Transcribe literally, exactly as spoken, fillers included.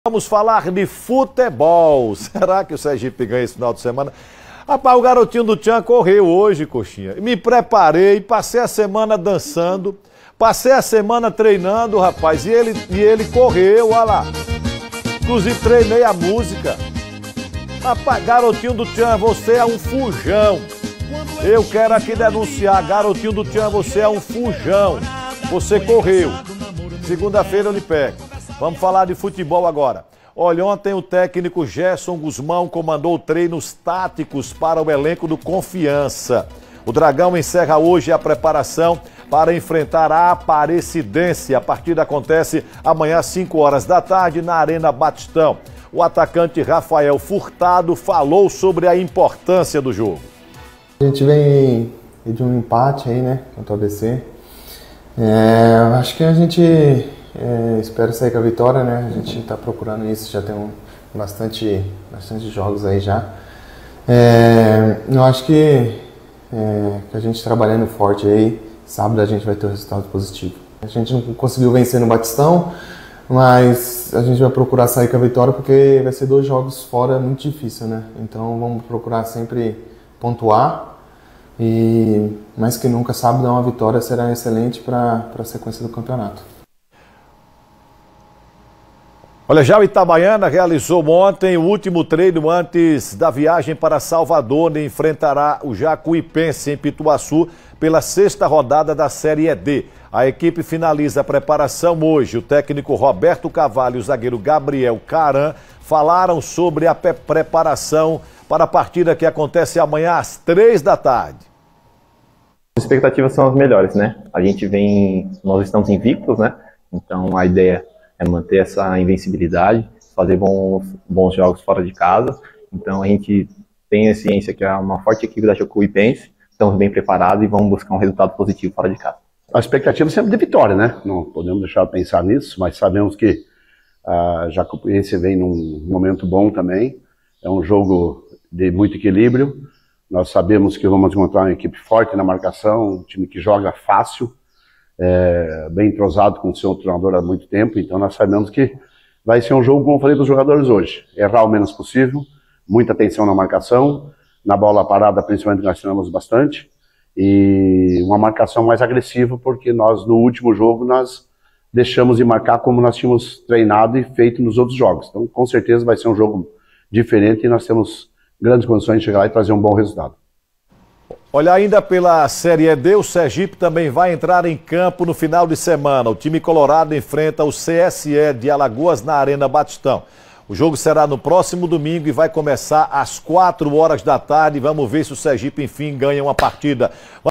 Vamos falar de futebol. Será que o Sergipe ganha esse final de semana? Rapaz, o garotinho do Tchan correu hoje, coxinha. Me preparei, passei a semana dançando, passei a semana treinando, rapaz, e ele, e ele correu, olha lá. Inclusive treinei a música. Rapaz, garotinho do Tchan, você é um fujão. Eu quero aqui denunciar, garotinho do Tchan, você é um fujão. Você correu. Segunda-feira eu lhe pego. Vamos falar de futebol agora. Olha, ontem o técnico Gerson Guzmão comandou treinos táticos para o elenco do Confiança. O Dragão encerra hoje a preparação para enfrentar a Aparecidense. A partida acontece amanhã às cinco horas da tarde na Arena Batistão. O atacante Rafael Furtado falou sobre a importância do jogo. A gente vem de um empate aí, né, contra o A B C. É, acho que a gente é, espera sair com a vitória, né? A gente está procurando isso, já tem um, bastante, bastante jogos aí já. É, eu acho que, é, que a gente trabalhando forte aí, sábado a gente vai ter um resultado positivo. A gente não conseguiu vencer no Batistão, mas a gente vai procurar sair com a vitória porque vai ser dois jogos fora muito difícil, né? Então vamos procurar sempre pontuar. E mais que nunca, sábado uma vitória será excelente para a sequência do campeonato. Olha, já o Itabaiana realizou ontem o último treino antes da viagem para Salvador, onde enfrentará o Jacuipense em Pituaçu pela sexta rodada da Série D. A equipe finaliza a preparação hoje. O técnico Roberto Cavalho e o zagueiro Gabriel Caran falaram sobre a preparação para a partida que acontece amanhã às três da tarde. As expectativas são as melhores, né? A gente vem, nós estamos invictos, né? Então a ideia é manter essa invencibilidade, fazer bons, bons jogos fora de casa. Então a gente tem a ciência que é uma forte equipe da Jacuipense, estamos bem preparados e vamos buscar um resultado positivo fora de casa. A expectativa é sempre de vitória, né? Não podemos deixar de pensar nisso, mas sabemos que a Jacuipense vem num momento bom também. É um jogo de muito equilíbrio. Nós sabemos que vamos encontrar uma equipe forte na marcação, um time que joga fácil, é, bem entrosado com o seu treinador há muito tempo. Então nós sabemos que vai ser um jogo, como eu falei dos jogadores hoje, errar o menos possível, muita atenção na marcação, na bola parada principalmente nós treinamos bastante, e uma marcação mais agressiva, porque nós no último jogo nós deixamos de marcar como nós tínhamos treinado e feito nos outros jogos. Então com certeza vai ser um jogo diferente e nós temos grandes condições de chegar lá e trazer um bom resultado. Olha, ainda pela Série D, o Sergipe também vai entrar em campo no final de semana. O time colorado enfrenta o C S E de Alagoas na Arena Batistão. O jogo será no próximo domingo e vai começar às quatro horas da tarde. Vamos ver se o Sergipe, enfim, ganha uma partida.